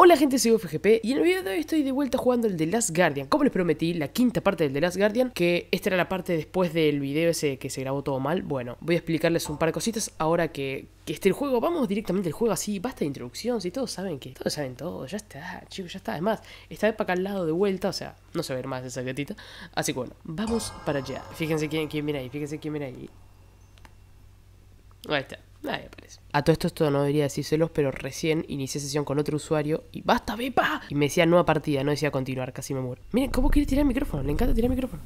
Hola gente, soy FGP y en el video de hoy estoy de vuelta jugando el The Last Guardian. Como les prometí, la quinta parte del The Last Guardian, que esta era la parte después del video ese que se grabó todo mal. Bueno, voy a explicarles un par de cositas ahora que esté el juego. Vamos directamente al juego, así, basta de introducción, si todos saben todo, ya está, chicos, ya está. Además, está para acá al lado de vuelta, o sea, no se va a ver más esa gatita. Así que bueno, vamos para allá. Fíjense quién viene ahí, fíjense quién viene ahí. Ahí está. Nadie aparece. A todo esto no debería decírselos, pero recién inicié sesión con otro usuario y ¡basta, Bepa! Y me decía nueva partida, no decía continuar, casi me muero. Miren, ¿cómo quiere tirar el micrófono? Le encanta tirar el micrófono.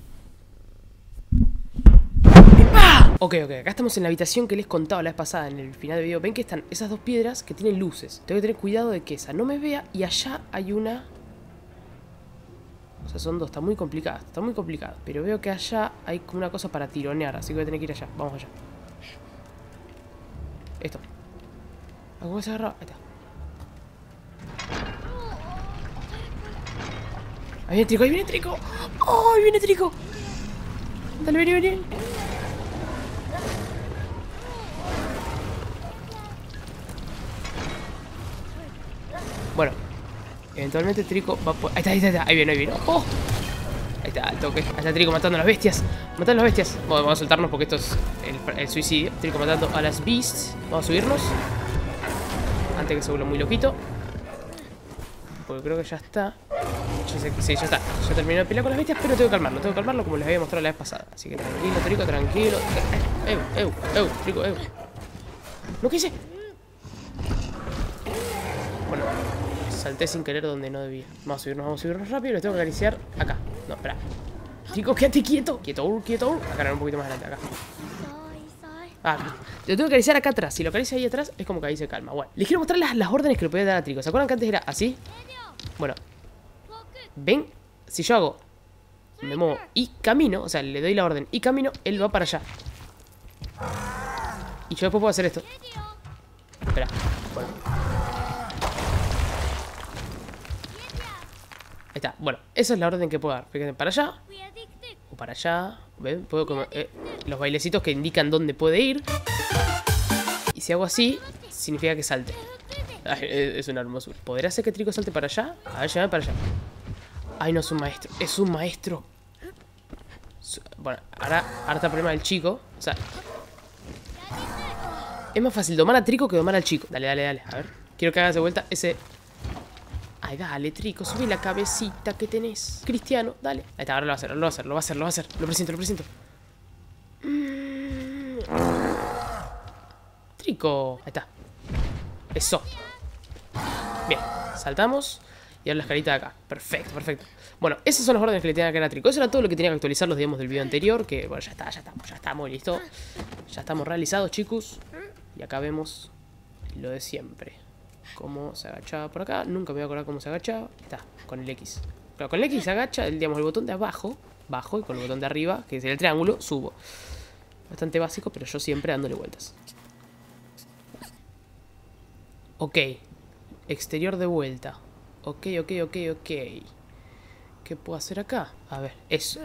¡Bepa! Ok, acá estamos en la habitación que les contaba la vez pasada en el final del video. Ven que están esas dos piedras que tienen luces. Tengo que tener cuidado de que esa no me vea y allá hay una... O sea, son dos, está muy complicado, Pero veo que allá hay como una cosa para tironear, así que voy a tener que ir allá, vamos allá. Esto. ¿Cómo se agarra? Ahí está. Ahí viene Trico, ahí viene Trico. ¡Oh, ahí viene Trico! Dale, vení. Bueno, eventualmente Trico va por... Ahí está. Ahí viene. ¡Oh! Ahí está, al toque. Ahí está Trico matando a las bestias. Bueno, vamos a soltarnos porque esto es el suicidio. Trico matando a las beasts. Vamos a subirnos antes que se vuelva muy loquito, porque creo que ya está. Sí, ya está. Ya terminó de pelear con las bestias, pero tengo que calmarlo como les había mostrado la vez pasada. Así que tranquilo, Trico, tranquilo. Trico. ¿No qué hice? Bueno, salté sin querer donde no debía. Vamos a subirnos rápido. Les tengo que acariciar acá. No, espera. Trico, quédate quieto. Quieto. Acá no, un poquito más adelante, acá. Ah, lo tengo que acariciar acá atrás. Si lo acaricia ahí atrás, es como que ahí se calma. Bueno, les quiero mostrar las órdenes que le podía dar a Trico. ¿Se acuerdan que antes era así? Bueno, ven, si yo hago, me muevo y camino, o sea, le doy la orden y camino, él va para allá. Y yo después puedo hacer esto. Espera, bueno. Ahí está, bueno, esa es la orden que puedo dar. Fíjense, para allá o para allá. ¿Ven? Puedo comer, los bailecitos que indican dónde puede ir. Y si hago así, significa que salte. Ay, es una hermosura. ¿Podrá hacer que Trico salte para allá? A ver, llévame para allá. Ay, no, es un maestro. Bueno, ahora está el problema del chico. O sea, es más fácil domar a Trico que domar al chico. Dale. A ver, quiero que hagas de vuelta ese... Ay, dale, Trico, subí la cabecita que tenés. Cristiano, dale. Ahí está, ahora lo va a hacer. Lo presiento. Trico. Ahí está. Eso. Bien, saltamos. Y ahora las caritas de acá. Perfecto. Bueno, esas son las órdenes que le tenía que dar a Trico. Eso era todo lo que tenía que actualizar los digamos del video anterior. Que, bueno, ya estamos, listo. Ya estamos realizados, chicos. Y acá vemos lo de siempre. Cómo se agachaba por acá. Nunca me voy a acordar cómo se agachaba. Está, con el X. Claro, con el X se agacha, digamos, el botón de abajo, bajo, y con el botón de arriba, que es el triángulo, subo. Bastante básico, pero yo siempre dándole vueltas. Ok. Exterior de vuelta. Ok. ¿Qué puedo hacer acá? A ver, eso.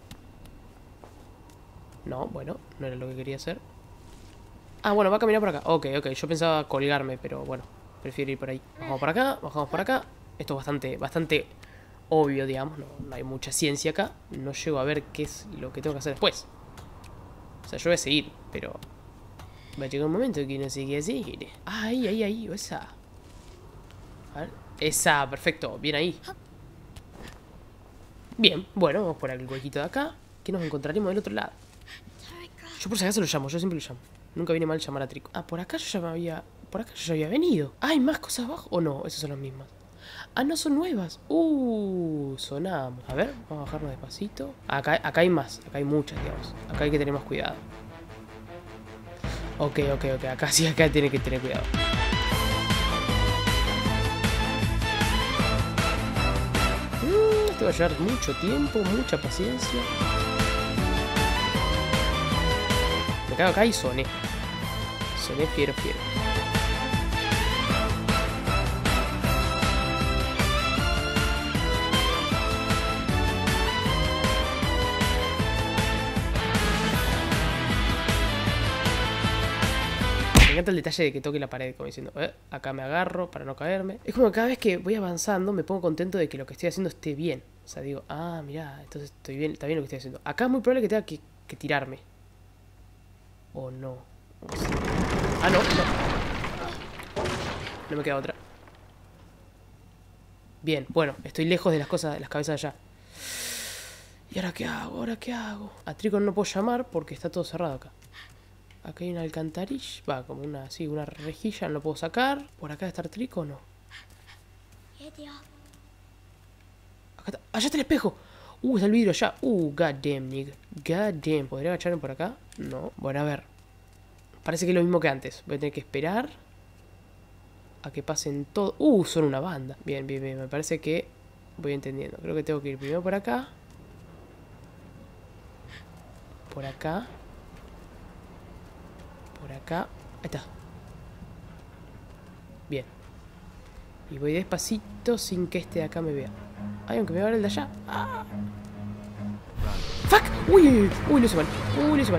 No, bueno, no era lo que quería hacer. Ah, bueno, va a caminar por acá. Ok. Yo pensaba colgarme, pero bueno. Prefiero ir por ahí. Bajamos por acá. Esto es bastante obvio, digamos. No hay mucha ciencia acá. No llego a ver qué es lo que tengo que hacer después. O sea, yo voy a seguir, pero va a llegar un momento que no sé qué seguir. Ah, ahí. Esa. A ver. Esa, perfecto. Bien ahí. Bien, bueno, vamos por el huequito de acá. Que nos encontraremos del otro lado. Yo por si acaso lo llamo, yo siempre lo llamo. Nunca viene mal llamar a Trico. Ah, por acá yo ya había venido. ¿Hay más cosas abajo? ¿O no? Esas son las mismas. Ah, no, son nuevas. Sonamos. A ver, vamos a bajarnos despacito. Acá hay más. Acá hay muchas, digamos. Acá hay que tener más cuidado. Ok. Acá tiene que tener cuidado. Esto va a llevar mucho tiempo, mucha paciencia. Me cago acá y soné. Soné fiero. Me encanta el detalle de que toque la pared, como diciendo, acá me agarro para no caerme. Es como que cada vez que voy avanzando me pongo contento de que lo que estoy haciendo esté bien. O sea, digo, mirá, entonces estoy bien, está bien lo que estoy haciendo. Acá es muy probable que tenga que tirarme. O no. Ah, no. No me queda otra. Bien, bueno, estoy lejos de las cosas, de las cabezas de allá. ¿Y ahora qué hago? A Tricon no puedo llamar porque está todo cerrado acá. Acá hay una alcantarilla. Va, como una rejilla, no lo puedo sacar. ¿Por acá debe estar Tricon o no? Acá está. ¡Allá está el espejo! Está el vidrio allá. Goddamn, nigga. Goddamn. ¿Podría agacharme por acá? No. Bueno, a ver. Parece que es lo mismo que antes. Voy a tener que esperar a que pasen todo. Son una banda. Bien. Me parece que voy entendiendo. Creo que tengo que ir primero por acá. Por acá. Por acá. Ahí está. Bien. Y voy despacito sin que este de acá me vea. Ay, aunque me vea el de allá. ¡Ah! ¡Fuck! ¡Uy! Lo hice mal. Lo hice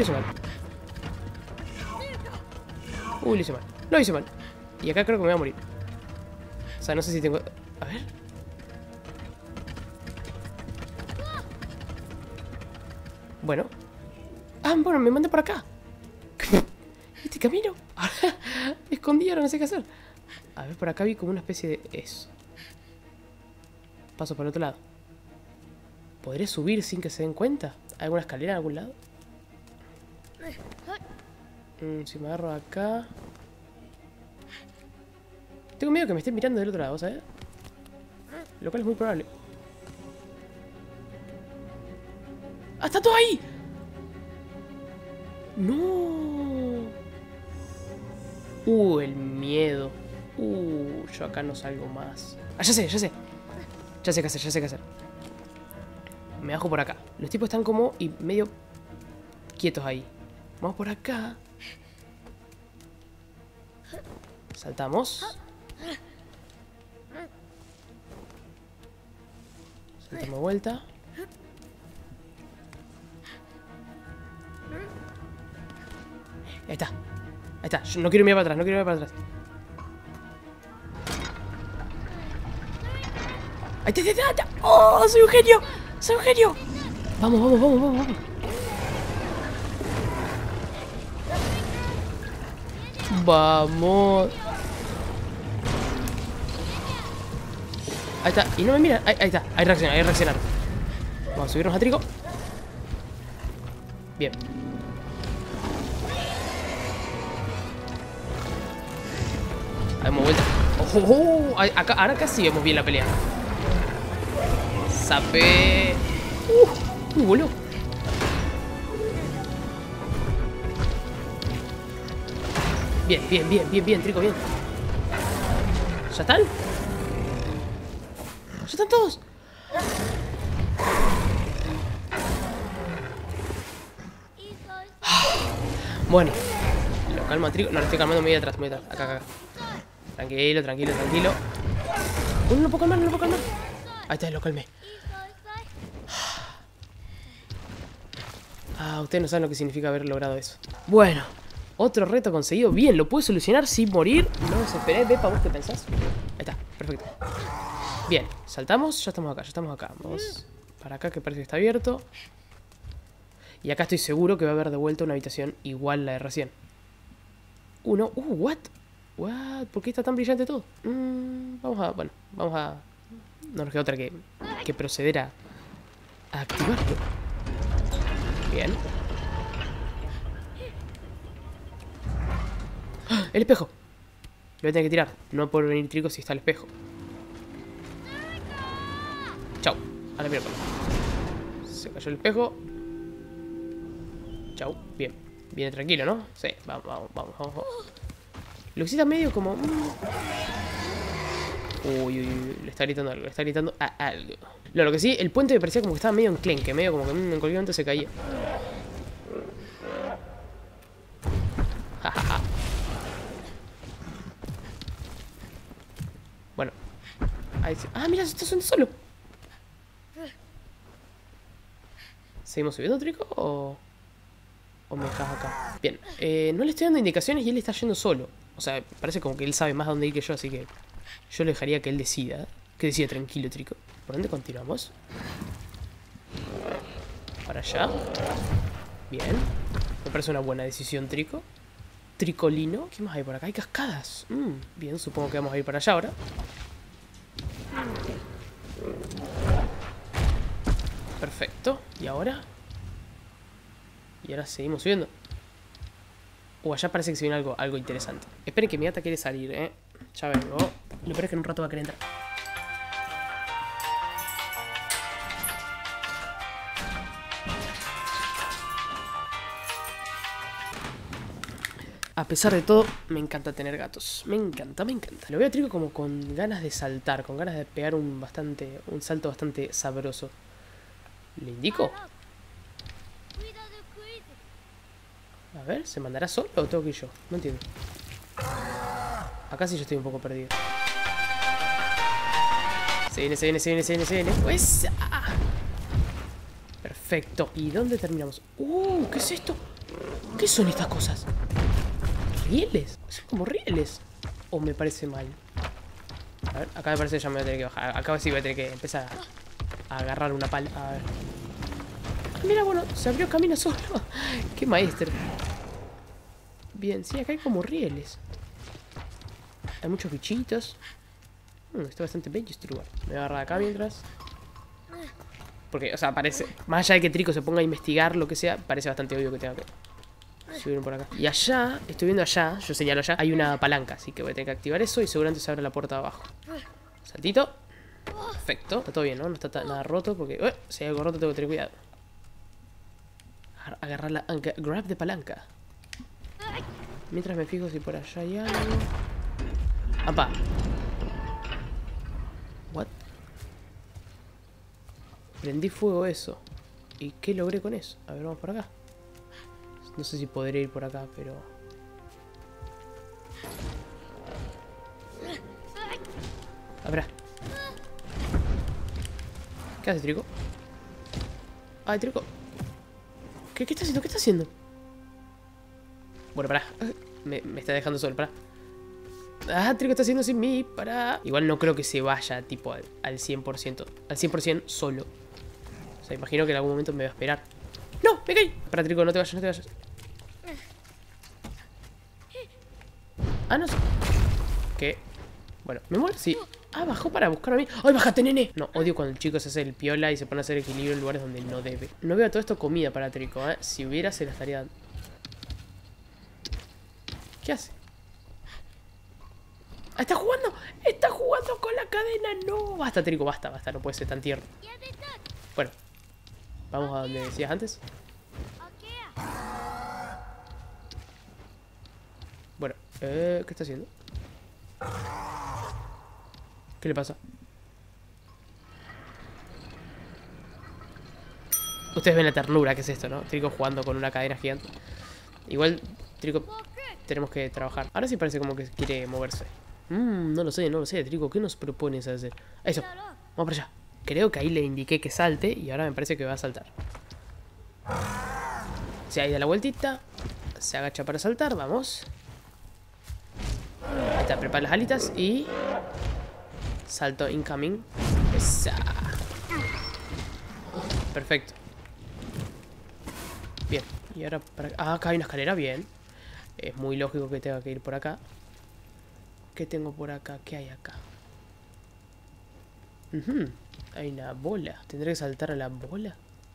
mal. Lo hice mal. Y acá creo que me voy a morir. O sea, no sé si tengo... A ver. Bueno. Bueno, me mandé por acá. Este camino. Me escondí, ahora no sé qué hacer. A ver, por acá vi como una especie de... Eso. Paso por el otro lado. ¿Podré subir sin que se den cuenta? ¿Hay alguna escalera en algún lado? Si me agarro acá... Tengo miedo que me estén mirando del otro lado, ¿sabes? Lo cual es muy probable. ¡Ah, está todo ahí! ¡No! El miedo. Yo acá no salgo más. Ya sé. Ya sé qué hacer. Me bajo por acá. Los tipos están como y medio quietos ahí. Vamos por acá. Saltamos. Saltamos vuelta. Ahí está. Yo no quiero mirar para atrás. Ahí está. ¡Oh, soy un genio! Vamos. Vamos. Ahí está. Y no me mira. Ahí está. Ahí reaccionar. Vamos a subirnos a Trico. Bien. Damos vuelta. Acá, ahora casi vemos bien la pelea. Zape. Boludo. Bien, Trico, bien. ¿Ya están? ¿Ya están todos? Bueno. Lo calma Trico. No, lo estoy calmando muy atrás. Acá. Tranquilo. No lo puedo calmar. Ahí está, lo calmé. Ustedes no saben lo que significa haber logrado eso. Bueno, otro reto conseguido. Bien, lo pude solucionar sin morir. No desesperé. Vepa, ¿vos qué pensás? Ahí está, perfecto. Bien, saltamos. Ya estamos acá. Vamos para acá, que parece que está abierto. Y acá estoy seguro que va a haber de vuelta una habitación igual a la de recién. No. What? ¿Por qué está tan brillante todo? Vamos a... No nos queda otra que proceder a activarlo. Bien. ¡El espejo! Lo voy a tener que tirar. No puedo venir Trico si está el espejo. Chau. A la mierda. Se cayó el espejo. Chau. Bien. Viene tranquilo, ¿no? Sí. Vamos. Lo que sí está medio como... Le está gritando algo. Lo que sí, el puente me parecía como que estaba medio enclenque. Medio como que en cualquier momento se caía. Bueno. Ahí sí. Mira, se está subiendo solo. ¿Seguimos subiendo, Trico? ¿O...? ¿O me dejas acá? Bien, no le estoy dando indicaciones y él está yendo solo. O sea, parece como que él sabe más a dónde ir que yo, así que yo le dejaría que él decida. Que decida tranquilo, Trico. ¿Por dónde continuamos? Para allá. Bien. Me parece una buena decisión, Trico. Tricolino. ¿Qué más hay por acá? Hay cascadas. Bien, supongo que vamos a ir para allá ahora. Perfecto. ¿Y ahora? Y ahora seguimos subiendo. Allá parece que se viene algo interesante. Esperen que mi gata quiere salir, Ya vengo. Lo peor es que en un rato va a querer entrar. A pesar de todo, me encanta tener gatos. Me encanta, me encanta. Lo veo a Trico como con ganas de saltar, con ganas de pegar un salto bastante sabroso. ¿Le indico? A ver, ¿se mandará solo o tengo que ir yo? No entiendo. Acá sí yo estoy un poco perdido. Se viene. ¡Pues! Perfecto. ¿Y dónde terminamos? ¿Qué es esto? ¿Qué son estas cosas? ¿Rieles? Son como rieles. ¿O me parece mal? A ver, acá me parece que ya me voy a tener que bajar. Acá sí voy a tener que empezar a agarrar una pala. A ver. Mira, bueno, se abrió camino solo. ¡Qué maestro! Bien, sí, acá hay como rieles. Hay muchos bichitos. Está bastante bello este lugar. Me voy a agarrar acá mientras. Porque, o sea, parece... Más allá de que Trico se ponga a investigar lo que sea, parece bastante obvio que tenga que subir por acá. Y allá, estoy viendo allá, yo señalo allá, hay una palanca. Así que voy a tener que activar eso y seguramente se abre la puerta de abajo. Saltito. Perfecto. Está todo bien, ¿no? No está nada roto porque... si hay algo roto tengo que tener cuidado. Agarrar la... Grab de palanca. Mientras me fijo si por allá hay algo. ¡Apa! ¿What? Prendí fuego eso. ¿Y qué logré con eso? A ver, vamos por acá. No sé si podré ir por acá, pero... A ver. ¿Qué hace, Trico? Ay, Trico. ¿Qué está haciendo? ¿Qué está haciendo? Bueno, pará. Me está dejando solo, pará. Trico está haciendo sin mí, pará. Igual no creo que se vaya, tipo, al 100%. Al 100% solo. O sea, imagino que en algún momento me va a esperar. ¡No! ¡Me caí! Pará, Trico, no te vayas, no te vayas. No sé. ¿Qué? Bueno, ¿me muero? Sí. Bajó para buscarme a mí. ¡Ay, bájate, nene! No, odio cuando el chico se hace el piola y se pone a hacer equilibrio en lugares donde no debe. No veo todo esto comida para Trico, Si hubiera, se la estaría dando. ¿Qué hace? ¡Está jugando! ¡Está jugando con la cadena! ¡No! Basta, Trico, basta. No puede ser tan tierno. Bueno. Vamos a donde decías antes. Bueno, ¿qué está haciendo? ¿Qué le pasa? Ustedes ven la ternura que es esto, ¿no? Trico jugando con una cadena gigante. Igual, Trico, tenemos que trabajar. Ahora sí parece como que quiere moverse. No lo sé, Trico. ¿Qué nos propones hacer? Eso, vamos para allá. Creo que ahí le indiqué que salte y ahora me parece que va a saltar. Se ha ido la vueltita. Se agacha para saltar, vamos. Ahí está, prepara las alitas y... Salto incoming. Esa. Perfecto. Bien, y ahora para... acá hay una escalera, bien. Es muy lógico que tenga que ir por acá. ¿Qué tengo por acá? ¿Qué hay acá? Hay una bola. ¿Tendré que saltar a la bola?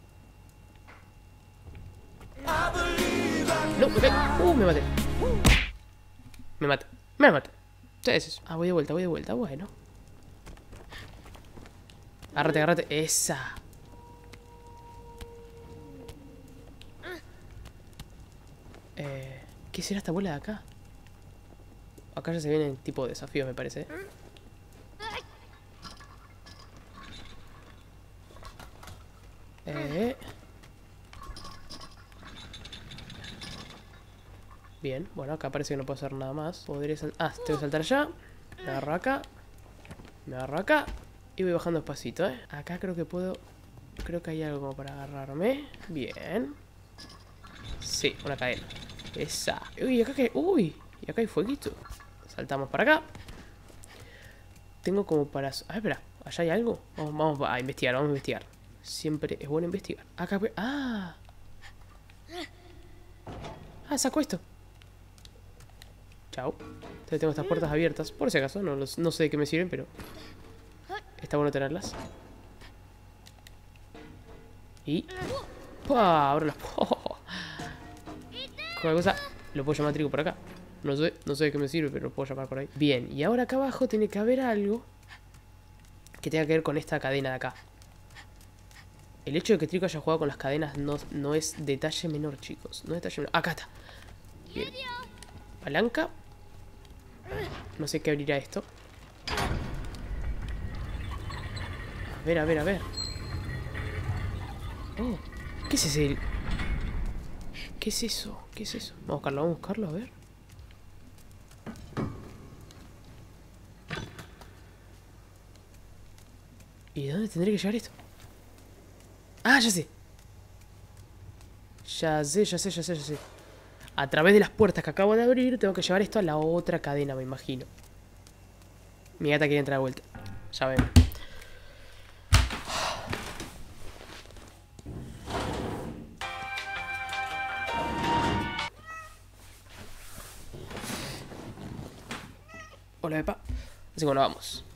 No, me caí. Me maté. Me maté. Sí. Voy de vuelta. Bueno. Agárrate. Esa. ¿Qué será esta bola de acá? Acá ya se vienen tipo desafíos, me parece. Bien, bueno, acá parece que no puedo hacer nada más. Podría saltar. Tengo que saltar allá. Me agarro acá. Y voy bajando despacito, Acá creo que puedo... Creo que hay algo para agarrarme. Bien. Sí, una cadena. Esa. Uy, acá que... Uy, y acá hay fueguito. Saltamos para acá. Tengo como para... A ver, espera. ¿Allá hay algo? Vamos a investigar, vamos a investigar. Siempre es bueno investigar. Acá... ¡Ah! Ah, saco esto. Chao. Entonces tengo estas puertas abiertas. Por si acaso, no sé de qué me sirven, pero... Está bueno tenerlas. Y... ¡Pah! Ahora las puedo... Cualquier cosa... Lo puedo llamar trigo por acá. No sé de qué me sirve, pero lo puedo llamar por ahí. Bien, y ahora acá abajo tiene que haber algo que tenga que ver con esta cadena de acá. El hecho de que Trico haya jugado con las cadenas no es detalle menor, chicos. No es detalle menor. Acá está. Bien. Palanca. No sé qué abrirá esto. A ver, a ver, a ver. Oh, ¿qué es ese? ¿Qué es eso? ¿Qué es eso? Vamos a buscarlo, a ver. ¿Y de dónde tendré que llevar esto? Ah, ya sé. Ya sé. A través de las puertas que acabo de abrir, tengo que llevar esto a la otra cadena, me imagino. Mi gata quiere entrar de vuelta. Ya ven. Hola, Pepa. Así que bueno, vamos.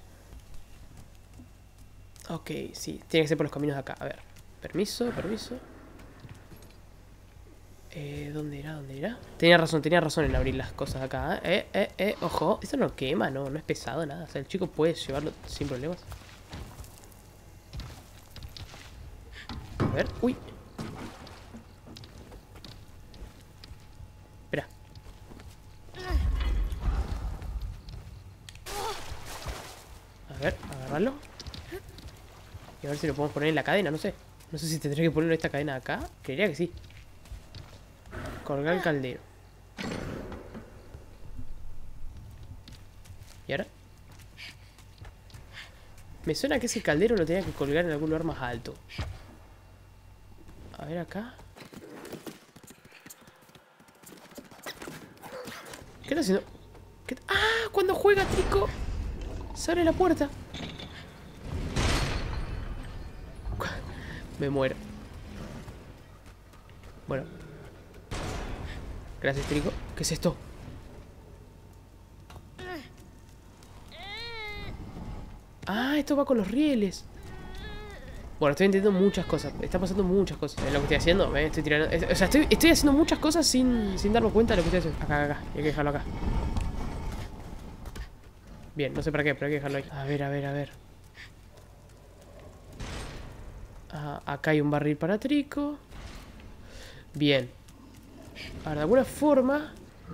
Ok, sí. Tiene que ser por los caminos de acá. A ver. Permiso. ¿Dónde irá? Tenía razón en abrir las cosas acá. Ojo. Esto no quema, no es pesado, nada. O sea, el chico puede llevarlo sin problemas. A ver, uy. Espera. A ver, agarrarlo. Y a ver si lo podemos poner en la cadena, no sé. No sé si tendré que poner esta cadena acá. Creería que sí. Colgar el caldero. ¿Y ahora? Me suena que ese caldero lo tenía que colgar en algún lugar más alto. A ver acá. ¿Qué está haciendo? ¡Ah! Cuando juega Trico se abre la puerta. Me muero. Bueno. Gracias, Trico. ¿Qué es esto? Ah, esto va con los rieles. Bueno, estoy entendiendo muchas cosas. Está pasando muchas cosas. Es lo que estoy haciendo. Estoy tirando. O sea, estoy haciendo muchas cosas sin darme cuenta de lo que estoy haciendo. Acá. Hay que dejarlo acá. Bien, no sé para qué, pero hay que dejarlo ahí. A ver. Ah, acá hay un barril para Trico. Bien. Ahora, de alguna forma...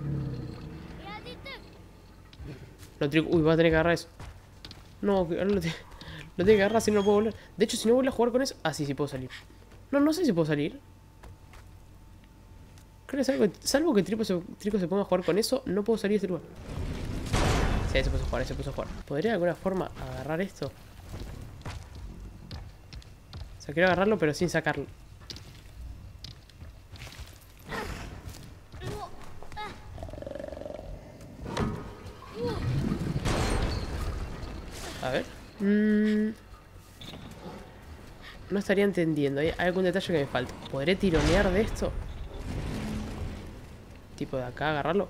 No, Trico... Uy, va a tener que agarrar eso. No, ahora lo tiene que agarrar, si no lo puedo volver. De hecho, si no vuelvo a jugar con eso... Ah, sí puedo salir. No sé si puedo salir. Creo que salvo que Trico se ponga a jugar con eso, no puedo salir de este lugar. Sí, se puso a jugar. ¿Podría de alguna forma agarrar esto? O sea, quiero agarrarlo, pero sin sacarlo. A ver. No estaría entendiendo. Hay algún detalle que me falta. ¿Podré tironear de esto? Tipo de acá, agarrarlo.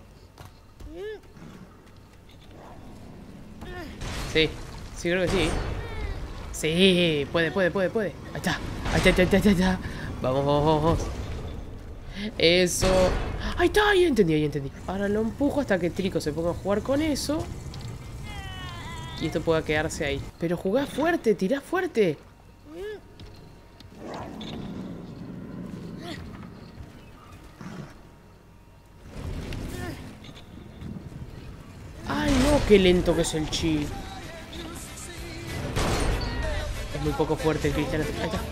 Sí, creo que sí. Sí, puede. Ahí está. Vamos. Eso. Ahí está, ya entendí. Ahora lo empujo hasta que Trico se ponga a jugar con eso. Y esto pueda quedarse ahí. Pero jugá fuerte, tirá fuerte. Ay, no, qué lento que es el chi. Es muy poco fuerte el cristiano. Ahí está.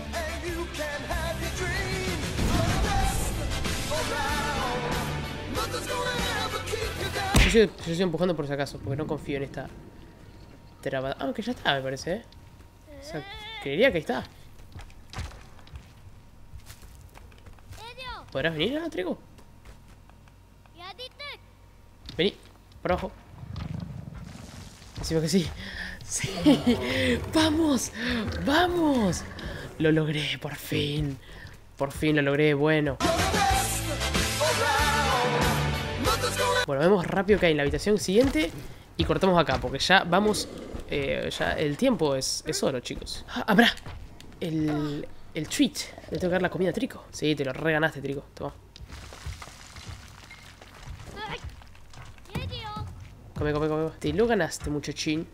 Yo estoy empujando por si acaso, porque no confío en esta trabada. Ah, que ya está, me parece, O sea, creería que ahí está. ¿Podrás venir, Trigo? Vení, por abajo. Decimos que sí. ¡Sí! ¡Vamos! ¡Vamos! Lo logré, por fin. Por fin lo logré, bueno. Bueno, vemos rápido que hay en la habitación siguiente. Y cortamos acá, porque ya vamos... ya el tiempo es oro, chicos. ¡Ah, habrá! El treat. Le tengo que dar la comida a Trico. Sí, te lo reganaste, Trico. Toma. Come, come, come. Te lo ganaste, muchachín.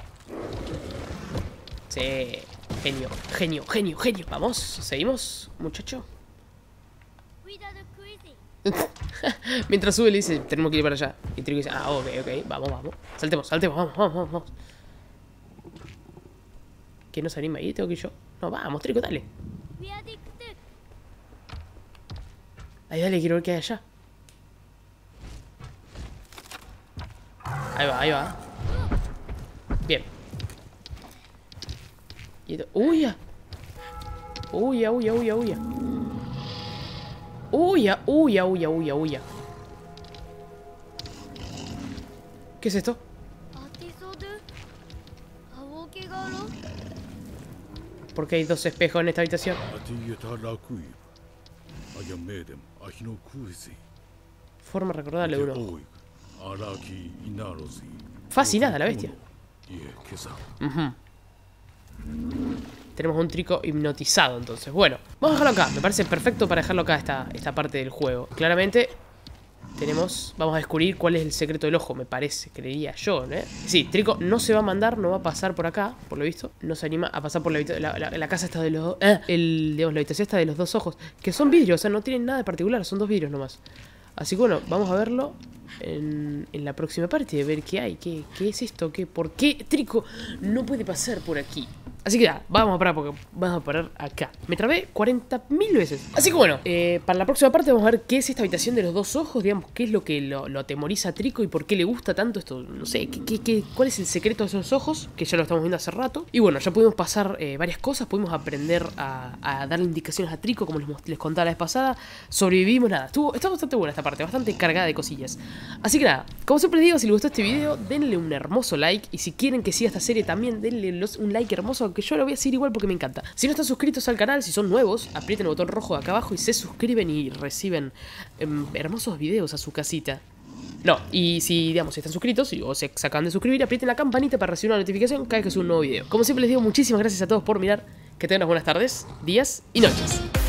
Sí. Genio, genio, genio, genio. Vamos, seguimos, muchacho. Mientras sube le dice, tenemos que ir para allá. Y Trico dice, ah, ok, ok, vamos, vamos. Saltemos, saltemos, vamos, vamos, vamos, vamos. ¿Quién nos anima ahí? Tengo que ir yo. No, vamos, Trico, dale. Ahí, dale, quiero ver qué hay allá. Ahí va, ahí va. Bien. ¡Uya! ¡Uya, uya, uya, uya! ¡Uya, uya, uya, uya, uya! ¿Qué es esto? ¿Por qué hay dos espejos en esta habitación? Forma de recordarle uno. Fascinada la bestia. Tenemos un Trico hipnotizado, entonces. Bueno, vamos a dejarlo acá. Me parece perfecto para dejarlo acá esta parte del juego. Claramente tenemos... Vamos a descubrir cuál es el secreto del ojo, me parece. Creería yo, ¿eh? Sí, Trico no se va a mandar, no va a pasar por acá, por lo visto. No se anima a pasar por la casa esta de los... digamos, la habitación esta de los dos ojos. Que son vidrios, o sea, no tienen nada de particular. Son dos vidrios nomás. Así que bueno, vamos a verlo en la próxima parte. De ver qué hay, qué es esto, por qué Trico no puede pasar por aquí. Así que ya, vamos a parar acá. Me trabé 40.000 veces. Así que bueno, para la próxima parte vamos a ver qué es esta habitación de los dos ojos. Digamos, qué es lo que lo atemoriza a Trico y por qué le gusta tanto esto. No sé, cuál es el secreto de esos ojos, que ya lo estamos viendo hace rato. Y bueno, ya pudimos pasar varias cosas. Pudimos aprender a darle indicaciones a Trico, como les contaba la vez pasada. Sobrevivimos, nada. Está bastante buena esta parte, bastante cargada de cosillas. Así que nada, como siempre les digo, si les gustó este video, denle un hermoso like. Y si quieren que siga esta serie también, denle un like hermoso, que yo lo voy a seguir igual porque me encanta. Si no están suscritos al canal, si son nuevos, aprieten el botón rojo de acá abajo y se suscriben y reciben hermosos videos a su casita. No, y si, digamos, si están suscritos o se acaban de suscribir, aprieten la campanita para recibir una notificación cada vez que suba un nuevo video. Como siempre les digo, muchísimas gracias a todos por mirar. Que tengan unas buenas tardes, días y noches.